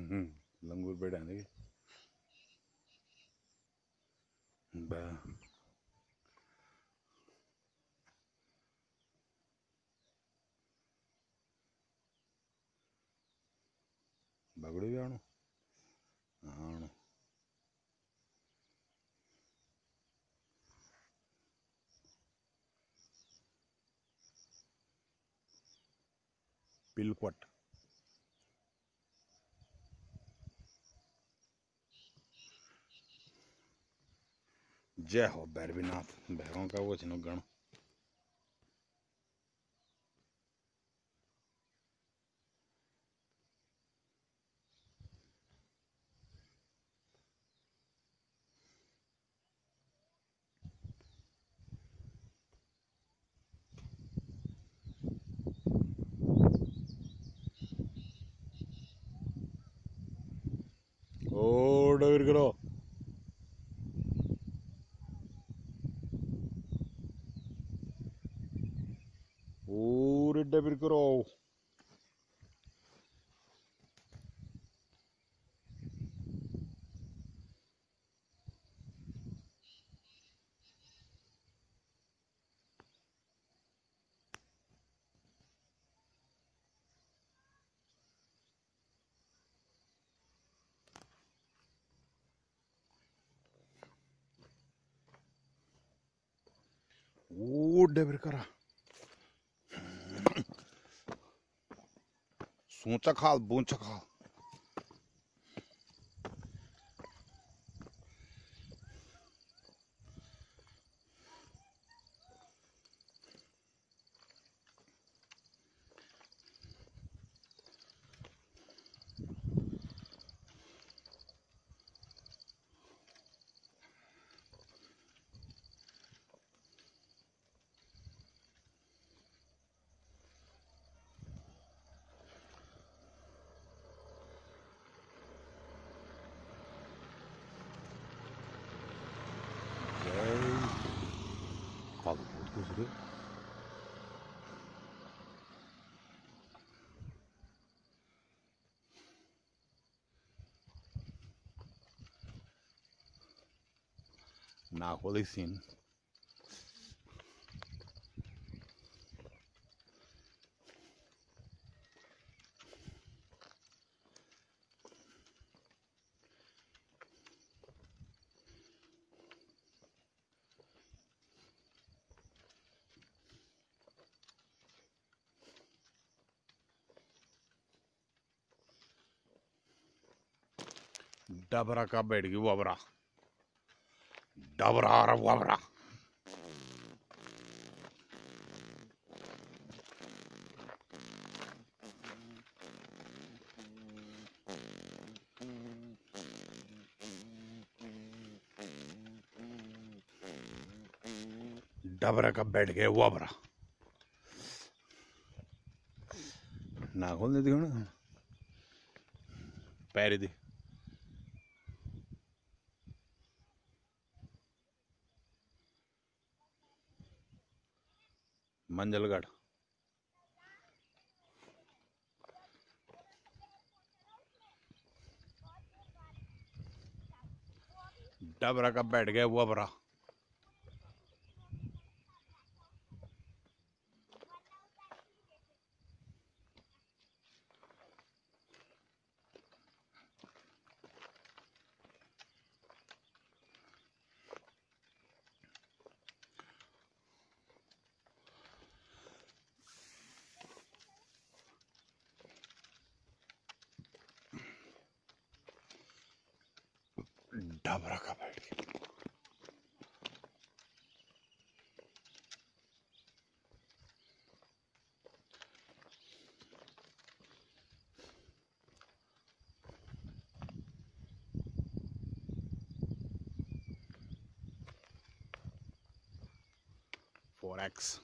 लंगूर बैठा है बा बगड़ी भी आणो आणो पिलपट जय हो भैरवीनाथ भैरों का वो छिनो गण ओ डर करो पूरे डबर करो ओ डबर करा सूचा खाल बूंचा खाल बहुत कुछ रे ना होली सीन डबरा का बैठ गई वबरा डबरा और वबरा डबरा का बैठ गए वबरा ना खोलने दियो ना पैर दी मंजलगढ़ डबरा का बैठ गए वबरा डबरा का बैठ गया 4x